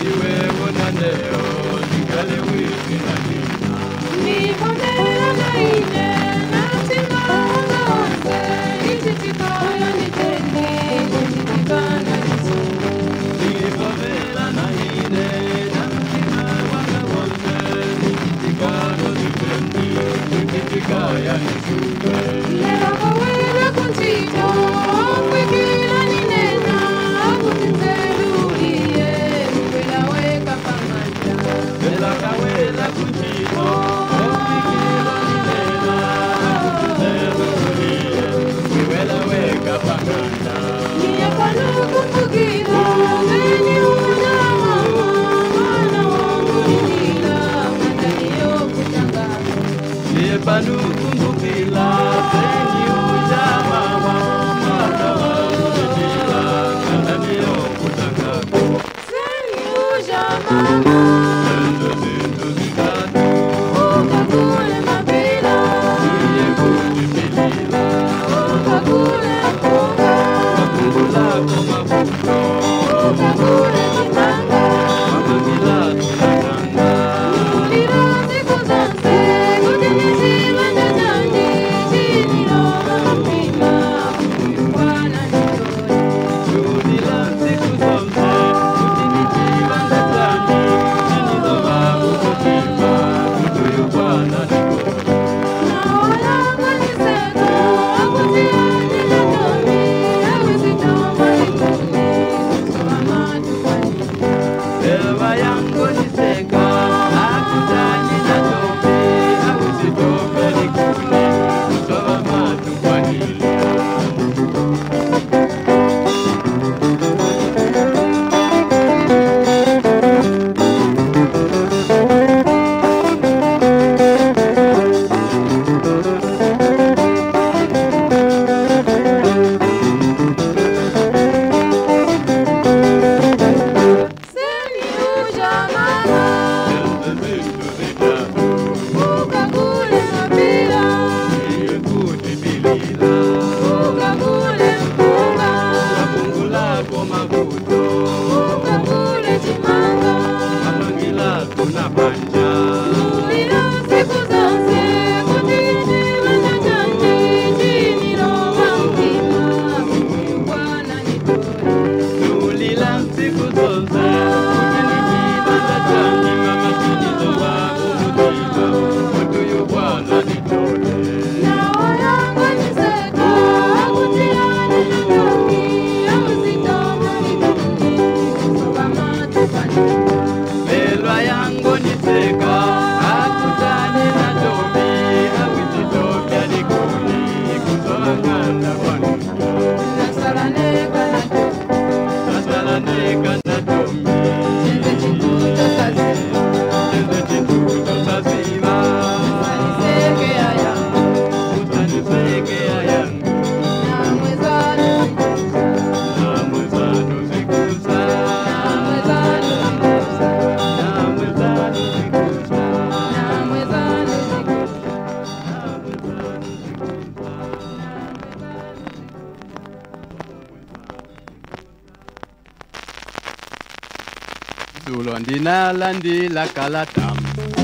Ndina landi la kalatam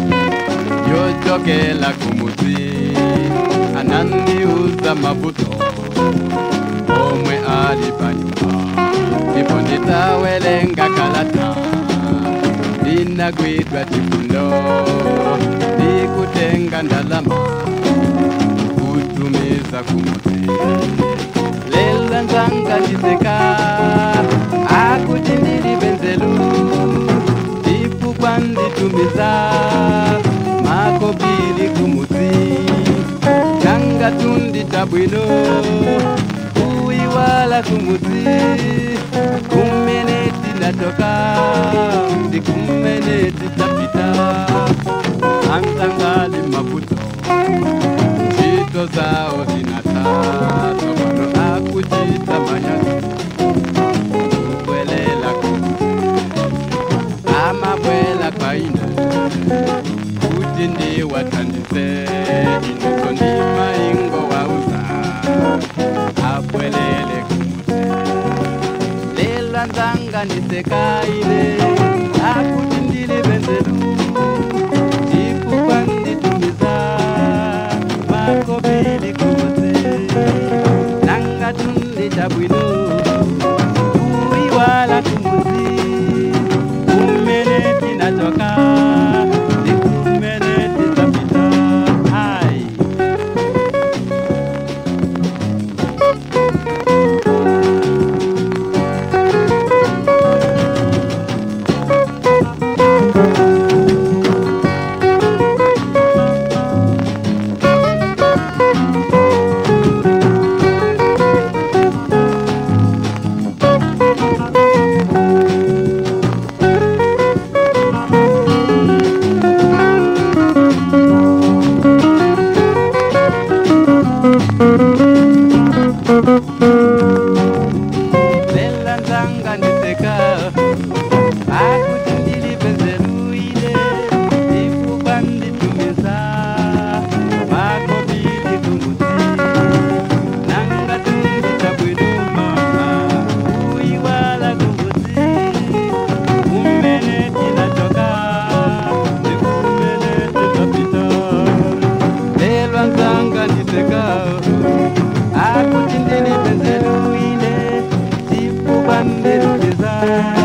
yojoke la kumuzi anandi uza mabuto omwe alipanyuma ipondita welenga kalata ndina gwidwa tifundo ndikutenga ndalama kutumiza kumuzi lela nzanga jiseka akutindiri benzelu kwanditumiza makobili kumuzi changa tundi tabwino uiwala kumuzi kumeneti natoka ndi kumeneti tapita antangali mabuto chito zao zinata tobano akuchita manyasi ukwelela amabwela kwaine kuti ndi wathandise inuso ndi maingo wauza abwelele kumuze lela nzanga ndisekaine akutindile benzelu chifukwanditumbiza makobili kumutse nangatunde chabwino kuiwala kumuzi kumene tinachoka nikumene titapita hai Bella nzanga niseka akutindili benzeluile ifubanditumiza makobili kumuzi nanga tumbita bwino mama uiwala kumuzi umene tinachoka nikumene tinapita Bella nzanga niseka akutindili benzeluile ifubanditumiza